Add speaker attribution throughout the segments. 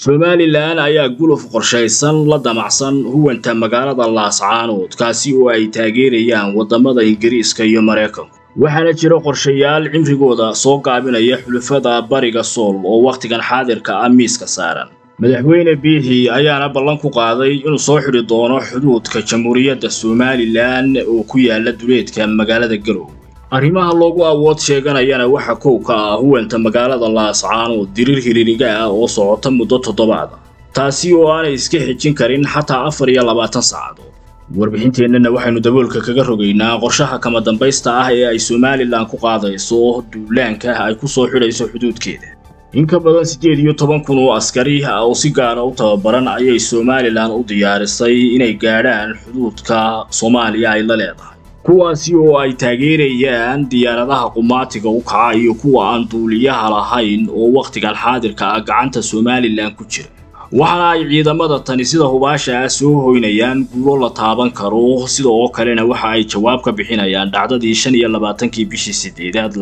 Speaker 1: Somaliland ayaa guluf qorshaysan la damacsan huwanta magaalada Laascaanood kaasi oo ay taageerayaan wadamada Ingiriiska iyo Mareykanka. waxaana jira qorshayaal cimrigooda soo gaabinaya xulafada Bariga Sool oo waqtigan xaadirka ah miiska saaran. madaxweyne Biixi ayaana ballan ku qaaday inuu soo xiri doono xuduudka Jamhuuriyadda Somaliland oo ku yaala duleedka magaalada Garowe. arrimaha loogu awood sheeganayana waxa kowka ah huwanta magaalada Laascaanood dirir hiririga ah oo socota muddo 7 ah taasi oo aanay iska xijin karin xataa 24 saacadood. warbixinteenna waxaynu daboolka kaga rogaynaa qorshaha kama dambaysta ah ee ay Somaliland ku qaadayso duulaanka ay ku soo xidhayso xuduudkeeda. in ka badan 18,000 oo askari ah oo si gaar ah u tababaran ayay Somaliland u diyaarisay inay gaadhaan xuduudka Soomaaliya ay la leedahay. kuwaasi oo ay taageerayaan diyaaradaha qumaatiga u kaca iyo kuwa aan duuliyaha lahayn oo waqtigan xaadirka ah gacanta Somaliland ku jira. waxaana ay ciidamada tani sida hubaasha ah soo hoynayaan guulo la taaban karo sidoo kalena waxa ay jawaab ka bixinayaan dhacdadii 25 bishii 8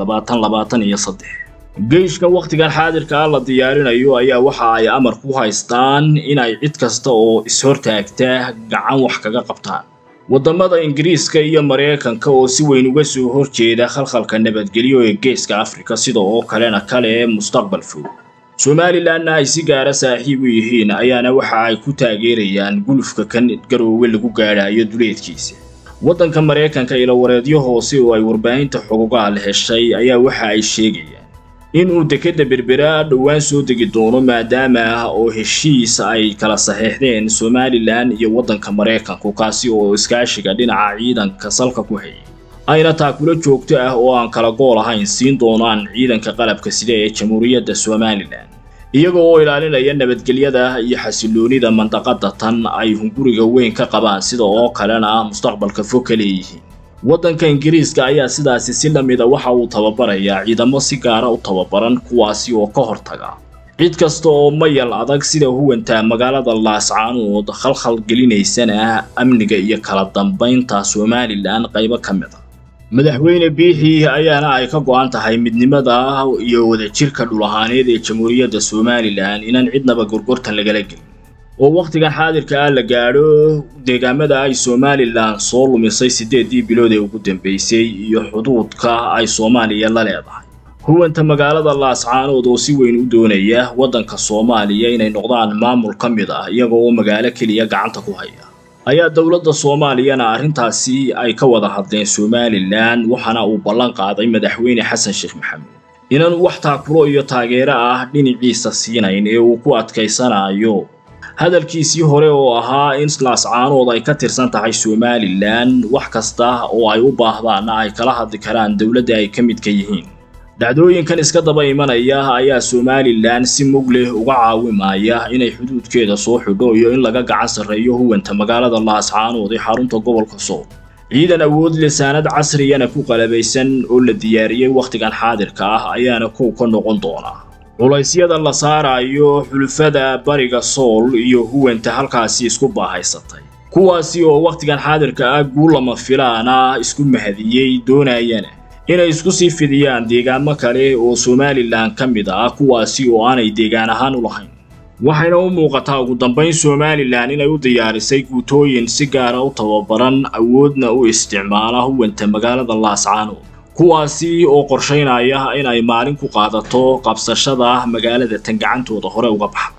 Speaker 1: 2023. geeshka waqtigan xaadirka ah la diyaarinayo ayaa waxa ay amar ku haystaan in ay cid kasta oo ishortaagta gacan wax kaga qabtaan. wadamada Ingiriiska iyo Mareykanka oo si weyn uga soo horjeeda khalkhalka nabadgelyo ee geeska Afrika sidoo kalena kale mustaqbal fog. Somaliland ay si gaar ah saaxiib u yihiin ayaana waxa ay ku taageerayaan gulufka kan Garowe lagu gaadhayo duleedkiisa. wadanka Mareykanka ila wareedyo hoose oo ay warbaahinta xogogaal heshay ayaa waxa ay sheegayaan in uu dekeda Berbera dhawaan soo degi doono maadaama oo heshiis ay kala saxeexdeen Somaliland iyo wadanka Mareykanka kaasi oo iskaashiga dhinaca ciidanka salka ku hayay. ayna taakula joogto ah oo aan kala gool ahayn siin doonaan ciidanka qalabka sida ee Jamhuuriyadda Somaliland iyagoo oo ilaalinaya nabadgelyada iyo xasiloonida mandaqada tan ay hunguriga weyn ka qabaan sidoo kalena mustaqbalka fog ka leeyihiin. wadanka Ingiriiska ayaa sidaasi si lamida waxa uu tababarayaa ciidamo si gaar ah u tababaran kuwaasi oo ka hortaga cid kasta oo mayal adag sida huwanta magaalada Laascaanood khalkhal gelinaysana amniga iyo kala dambeynta Somaliland qaybo kamid ah. madaxweyne Biixi ayaana ay ka go'an tahay midnimada iyo wadajirka dhul ahaaneed ee Jamhuuriyadda Somaliland inaan cidnaba gorgortan lagala gelin oo waqtigan xaadirka ah la gaadho deegaamada ay Somaliland soo lumisay 8 bilood ee ugu dambeysay iyo xuduudka ay Soomaaliya la leedahay. huwanta magaalada Laascaanood oo si weyn u doonaya wadanka Soomaaliya inay noqdaan maamul kamid ah iyagoo magaalo kaliya gacanta ku haya ayaa dawladda Soomaaliyana arrintaasi ay ka wada hadleen Somaliland waxana uu ballan qaaday madaxweyne Xasan Sheekh Maxamed inaan wax taakulo iyo taageero ah dhinaciisa siinayn ee uu ku adkaysanayo hadalkiisii hore oo ahaa in Laascaanood ay ka tirsan tahay Somaliland wax kasta oo ay u baahdaan ay kala hadli karaan dawladda ay ka mid ka yihiin. dhacdooyinkan iska daba imanaya ayaa Somaliland si mug leh uga caawimaya inay xuduudkeeda soo xidho iyo in laga gacan sareeyo huwanta magaalada Laascaanood ee xarunta gobolka Sool. ciidan awood lisaanad casriyana ku qalabaysan oo la diyaariyay waqtigan xaadirka ah ayaana ka noqon doona culaysyada la saarayo xulafada Bariga Sool iyo huwanta halkaasi isku baahaysatay kuwaasi oo waqtigan xaadirka ah guul lama filaana isku mahadiyay doonayana inay isku sii fidiyaan deegaamo kale oo Somaliland kamid ah kuwaasi oo aanay deegaan ahaan u lahayn. waxayna u muuqataa ugu dambeyn Somaliland inay u diyaarisay guutooyin si gaar ah u tababaran awoodna u isticmaala huwanta magaalada Laascaanood kuwaasi oo qorsheynaya in ay maalin ku qaadato qabsashada magaalada tan gacantooda hore uga baxdo.